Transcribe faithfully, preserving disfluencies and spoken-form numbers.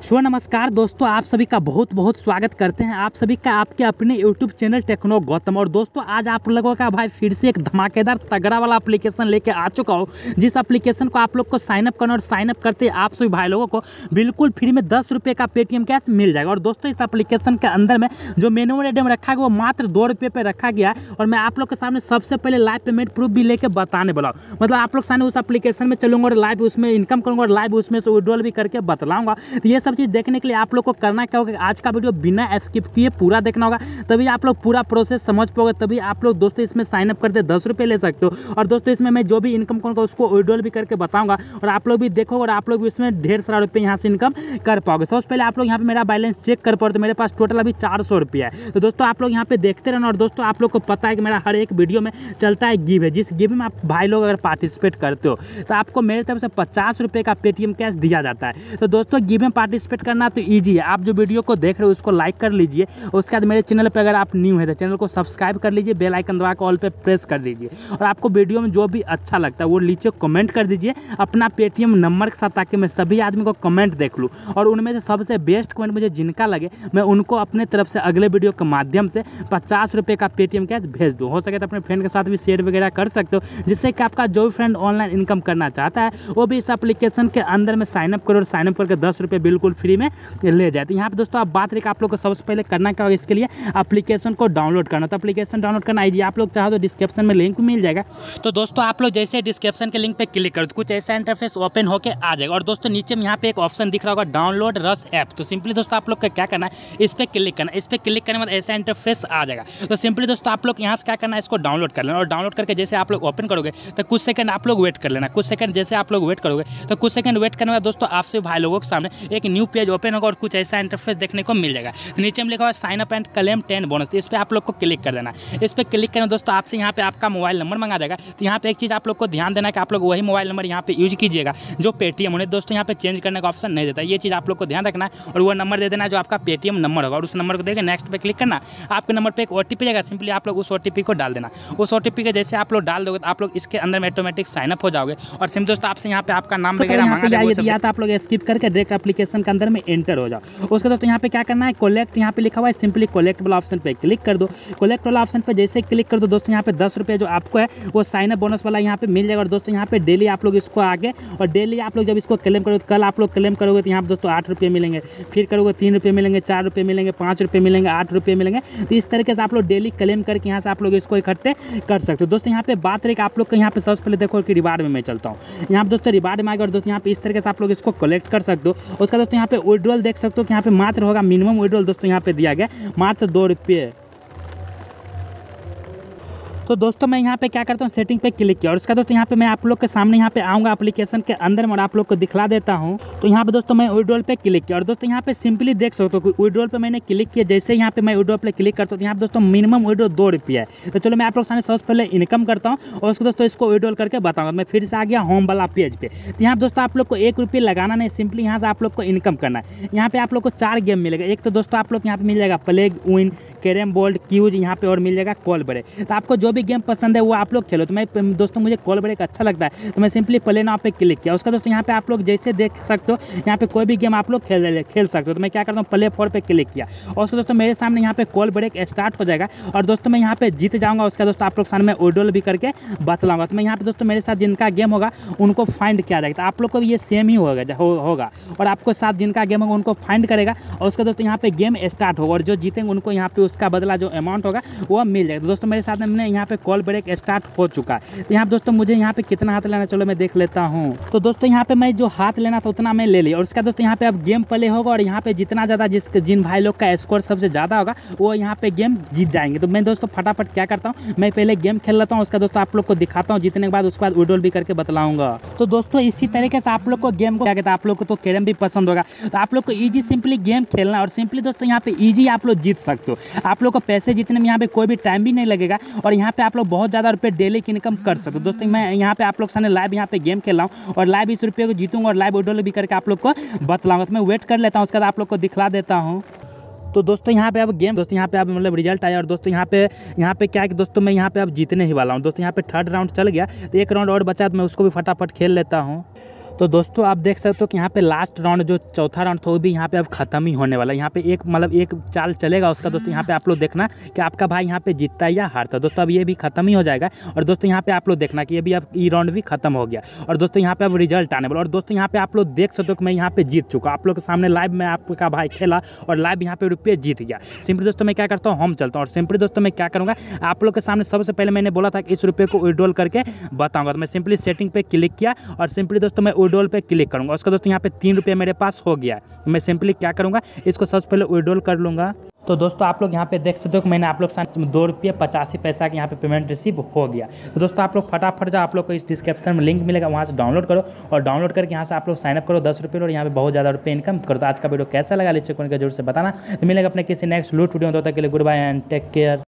सो नमस्कार दोस्तों, आप सभी का बहुत बहुत स्वागत करते हैं। आप सभी का आपके अपने यूट्यूब चैनल टेक्नो गौतम। और दोस्तों आज आप लोगों का भाई फिर से एक धमाकेदार तगड़ा वाला एप्लीकेशन लेके आ चुका हो, जिस एप्लीकेशन को आप लोग को साइनअप करना और साइनअप करते आप सभी भाई लोगों को बिल्कुल फ्री में दस रुपये का पेटीएम कैश मिल जाएगा। और दोस्तों इस एप्लीकेशन के अंदर में जो मिनिमम रेडीम रखा गया वो मात्र दो रुपये पर रखा गया है। और मैं आप लोग के सामने सबसे पहले लाइव पेमेंट प्रूफ भी लेके बताने वाला हूँ। मतलब आप लोग सामने उस एप्लीकेशन में चलूंगा और लाइव उसमें इनकम करूँगा और लाइव उसमें से विड्रॉल भी करके बतलाऊंगा। तो ये सब चीज़ देखने के लिए आप लोग को करना क्या होगा, आज का वीडियो बिना स्किप किए पूरा देखना होगा, तभी आप लोग पूरा प्रोसेस समझ पाओगे। तभी आप लोग दोस्तों इसमें साइन अप करते दस रुपये ले सकते हो। और दोस्तों इसमें मैं जो भी इनकम करूँगा उसको विड्रॉल भी करके बताऊंगा और आप लोग भी देखोगे और आप लोग भी इसमें ढेर सारा रुपये यहाँ से इनकम कर पाओगे। सबसे पहले आप लोग यहाँ पे मेरा बैलेंस चेक कर पाओ तो मेरे पास टोटल अभी चार सौ रुपया है। तो दोस्तों आप लोग यहाँ पे देखते रहना। और दोस्तों आप लोग को पता है कि मेरा हर एक वीडियो में चलता है गिव है, जिस गिव में आप भाई लोग अगर पार्टिसिपेट करते हो तो आपको मेरे तरफ से पचास रुपये का पेटीएम कैश दिया जाता है। तो दोस्तों गिव में पार्टिसिपेट करना तो ईजी है। आप जो वीडियो को देख रहे हो उसको लाइक कर लीजिए। उसके बाद मेरे चैनल पर अगर आप न्यू है तो चैनल को सब्सक्राइब कर लीजिए, बेल आइकन दबा के ऑल पे प्रेस कर दीजिए। और आपको वीडियो में जो भी अच्छा लगता है वो नीचे कमेंट कर दीजिए अपना पेटीएम नंबर के साथ, ताकि मैं सभी आदमी को कमेंट देख लूँ और उनमें से सबसे बेस्ट कमेंट मुझे जिनका लगे मैं उनको अपने तरफ से अगले वीडियो के माध्यम से पचास रुपये का पेटीएम कैश भेज दूँ। हो सके तो अपने फ्रेंड के साथ भी शेयर वगैरह कर सकते हो, जिससे कि आपका जो भी फ्रेंड ऑनलाइन इनकम करना चाहता है वो भी इस एप्लीकेशन के अंदर में साइनअप करो और साइनअप करके दस रुपये बिल्कुल फ्री में ले जाए। तो यहाँ पे दोस्तों आप बात रही आप लोग को सबसे पहले करना क्या होगा, इसके लिए एप्लीकेशन को डाउनलोड करना। तो एप्लीकेशन डाउनलोड करना आइए, आप लोग चाहो तो डिस्क्रिप्शन में लिंक मिल जाएगा। तो दोस्तों आप लोग जैसे डिस्क्रिप्शन के लिंक पे क्लिक करो तो कुछ ऐसा इंटरफेस ओपन होकर आ जाएगा। और दोस्तों नीचे में यहाँ पे एक ऑप्शन दिख रहा होगा डाउनलोड रस ऐप। तो सिंपली दोस्तों आप लोग का क्या करना है, इस पर क्लिक करना। इस पर क्लिक करने के बाद ऐसा इंटरफेस आ जाएगा। तो सिंपली दोस्तों आप लोग यहाँ से क्या करना है, इसको डाउनलोड कर लेना। और डाउनलोड करके जैसे आप लोग ओपन करोगे तो कुछ सेकंड आप लोग वेट कर लेना। कुछ सेकंड जैसे आप लोग वेट करोगे तो कुछ सेकंड वेट करने के बाद दोस्तों आपसे भाई लोगों के सामने एक न्यू पेज ओपन होगा और कुछ ऐसा इंटरफेस देखने को मिल जाएगा। नीचे में लिखा हुआ sign up and claim ten bonus. इस पर आप लोग को क्लिक कर देना। इस पर क्लिक करना दोस्तों आपसे यहाँ पे आपका मोबाइल नंबर मंगा जाएगा। तो यहाँ पे एक चीज़ आप लोग को ध्यान देना है कि आप लोग वही मोबाइल नंबर यहाँ पे यूज कीजिएगा जो पेटीएम उन्हें दोस्तों यहाँ पे चेंज करने का ऑप्शन नहीं देता। ये चीज़ आप लोग को ध्यान रखना है। और वो नंबर दे देना जो आपका पेटीएम नंबर होगा और उस नंबर को देकर नेक्स्ट पे क्लिक करना। आपके नंबर पर एक ओटीपी जाएगा, सिंपली आप लोग उस ओटीपी को डाल देना। उस ओटीपी के जैसे आप लोग डाल दोगे तो आप लोग इसके अंदर में ऑटोमेटिक साइन अप हो जाओगे। और सिंपली दोस्तों आपसे यहाँ पे आपका नाम वगैरह मांगा जाएगा, तो आप लोग स्किप करके डायरेक्ट एप्लीकेशन के अंदर में एंटर हो जाओ। उसके दोस्तों यहाँ पे क्या करना है, कलेक्ट यहाँ पे लिखा हुआ है, सिंपली कलेक्ट वाला ऑप्शन पे क्लिक कर दो। कलेक्ट वाला ऑप्शन पे जैसे क्लिक कर दो दोस्तों यहाँ पे दस रुपये जो आपको है वो साइन अप बोनस वाला यहाँ पे मिल जाएगा। और दोस्तों यहाँ पे डेली आप लोग इसको आगे और डेली आप लोग जब इसको क्लेम करोगे, कल आप लोग क्लेम करोगे तो यहाँ पे दोस्तों आठ रुपये मिलेंगे, फिर करोगे तीन रुपये मिलेंगे, चार रुपये मिलेंगे, पाँच रुपये मिलेंगे, आठ रुपये मिलेंगे। तो इस तरीके से आप लोग डेली क्लेम करके यहाँ से आप लोग इसको इकट्ठे कर सकते हो। दोस्तों यहाँ पे बात रही आप लोग को यहाँ पे सबसे पहले देखो कि रिवार्ड में मैं चलता हूँ। यहाँ पे दोस्तों रिवार्ड में आएगा और दोस्तों यहाँ पे इस तरीके से आप लोग इसको कलेक्ट कर सकते हो। उसका दोस्तों यहाँ पे विड्रॉल देख सकते हो कि यहाँ पे मात्र होगा मिनिमम विड्रॉल दोस्तों यहाँ पे दिया गया मात्र दो रुपये। तो दोस्तों मैं यहाँ पे क्या करता हूँ, सेटिंग पे क्लिक किया और उसका दोस्तों यहाँ पे मैं आप लोग के सामने यहाँ पे आऊँगा एप्लीकेशन के अंदर में और आप लोग को दिखला देता हूँ। तो यहाँ पे दोस्तों मैं विड्रॉल पे क्लिक किया और दोस्तों यहाँ पे सिंपली देख सकते हो कि विड्रॉल पे मैंने क्लिक किया। जैसे यहाँ पे मैं विड्रॉल पे क्लिक करता हूँ तो यहाँ पे दोस्तों मिनिमम विड्रॉल दो रुपये है। तो चलो मैं आप लोग सामने सबसे पहले इनकम करता हूँ और उसको दोस्तों इसको विड्रॉल करके बताऊँगा। मैं फिर से आ गया होम वाला पेज पे। तो यहाँ दोस्तों आप लोग को एक रुपये लगाना नहीं, सिंपली यहाँ से आप लोग को इनकम करना है। यहाँ पे आप लोग को चार गेम मिलेगा। एक तो दोस्तों आप लोग यहाँ पे मिल जाएगा प्लेग, विन, कैरम बोर्ड, क्यूज, यहाँ पे और मिल जाएगा कॉल ब्रेक। तो आपको जो भी गेम पसंद है वो आप लोग खेलो। तो मैं दोस्तों मुझे कॉल ब्रेक अच्छा लगता है तो मैं सिंपली प्ले नाउ पे क्लिक किया। उसका दोस्तों यहाँ पे आप लोग जैसे देख सकते हो यहाँ पे कोई भी गेम आप लोग खेल खेल सकते हो। तो मैं क्या करता हूँ, प्ले फोर पे क्लिक किया और उसको दोस्तों मेरे सामने यहाँ पे कॉल ब्रेक स्टार्ट हो जाएगा और दोस्तों मैं यहाँ पे जीत जाऊँगा। उसका दोस्तों आप लोग सामने विड्रॉल भी करके बतलाऊंगा। तो मैं यहाँ पे दोस्तों मेरे साथ जिनका गेम होगा उनको फाइंड किया जाएगा। तो आप लोग को भी ये सेम ही होगा होगा और आपको साथ जिनका गेम होगा उनको फाइंड करेगा और उसका दोस्तों यहाँ पे गेम स्टार्ट होगा और जो जीतेंगे उनको यहाँ पे उसका बदला जो अमाउंट होगा वो मिल जाएगा। तो दोस्तों मेरे साथ में यहाँ पे कॉल ब्रेक स्टार्ट हो चुका है। तो यहाँ पे दोस्तों मुझे यहाँ पे कितना हाथ लेना, चलो मैं देख लेता हूँ। तो दोस्तों यहाँ पे मैं जो हाथ लेना था उतना मैं ले लिया और उसका दोस्तों यहाँ पे अब गेम प्ले होगा और यहाँ पे जितना ज़्यादा जिस जिन भाई लोग का स्कोर सबसे ज़्यादा होगा वो यहाँ पे गेम जीत जाएंगे। तो मैं दोस्तों फटाफट क्या करता हूँ, मैं पहले गेम खेल लेता हूँ, उसका दोस्तों आप लोग को दिखाता हूँ जीतने के बाद, उसके बाद विड्रॉल भी करके बतलाऊंगा। तो दोस्तों इसी तरीके से आप लोग को गेम को क्या कहता है, आप लोग को तो कैरम भी पसंद होगा तो आप लोग को ईजी सिंपली गेम खेलना और सिंपली दोस्तों यहाँ पे ईजी आप लोग जीत सकते हो। आप लोग को पैसे जीतने में यहाँ पे कोई भी टाइम भी नहीं लगेगा और यहाँ पे आप लोग बहुत ज़्यादा रुपये डेली की इनकम कर सकते हो। दोस्तों मैं यहाँ पे आप लोग सामने लाइव यहाँ पे गेम खेल रहा हूँ और लाइव इस रुपये को जीतूंगा और लाइव विड्रॉल भी करके आप लोग को बतलाऊंगा। तो मैं वेट कर लेता हूँ, उसके बाद आप लोग को दिखला देता हूँ। तो दोस्तों यहाँ पे अब गेम दोस्तों यहाँ पे अब मतलब रिजल्ट आया और दोस्तों यहाँ पे यहाँ पे क्या है कि दोस्तों मैं यहाँ पे अब जीतने ही वाला हूँ। दोस्तों यहाँ पे थर्ड राउंड चल गया तो एक राउंड और बचा तो मैं उसको भी फटाफट खेल लेता हूँ। तो दोस्तों आप देख सकते हो कि यहाँ पे लास्ट राउंड जो चौथा राउंड था वो भी यहाँ पे अब खत्म ही होने वाला है। यहाँ पे एक मतलब एक चाल चलेगा उसका दोस्तों, यहाँ पे आप लोग देखना कि आपका भाई यहाँ पे जीतता है या हारता। दोस्तों अब ये भी खत्म ही हो जाएगा। और दोस्तों यहाँ पे आप लोग देखना कि ये भी अब ये राउंड भी खत्म हो गया। और दोस्तों यहाँ पे अब रिजल्ट आने वाला। और दोस्तों यहाँ पे आप लोग देख सकते हो कि मैं यहाँ पे जीत चुका। आप लोग के सामने लाइव में आपका भाई खेला और लाइव यहाँ पे रुपये जीत गया। सिंपली दोस्तों मैं क्या करता हूँ, हम चलता हूँ। और सिंपली दोस्तों मैं क्या करूँगा, आप लोग के सामने सबसे पहले मैंने बोला था कि इस रुपये को विड्रॉल करके बताऊँगा। तो मैं सिंपली सेटिंग पे क्लिक किया और सिंपली दोस्तों मैं विड्रॉल पे क्लिक करूँगा। उसका दोस्तों यहाँ पे तीन रुपये मेरे पास हो गया। मैं सिंपली क्या करूँगा, इसको सबसे पहले विड्रॉल कर लूँगा। तो दोस्तों आप लोग यहाँ पे देख सकते हो कि मैंने आप लोग साथ दो रुपये पचासी पैसा के यहाँ पे पेमेंट रिसीव हो गया। तो दोस्तों आप लोग फटाफट जाओ, आप लोग को इस डिस्क्रिप्शन में लिंक मिलेगा, वहाँ से डाउनलोड करो और डाउनलोड करके यहाँ से आप लोग साइनअप करो दस रुपये और यहाँ पे बहुत ज़्यादा रुपये इनकम करो। तो आज का वीडियो कैसा लगा नीचे कमेंट करके जरूर से बताना। तो मिलेगा अपने किसी नेक्स्ट लूट वीडियो में, तब तक के लिए good bye and take care.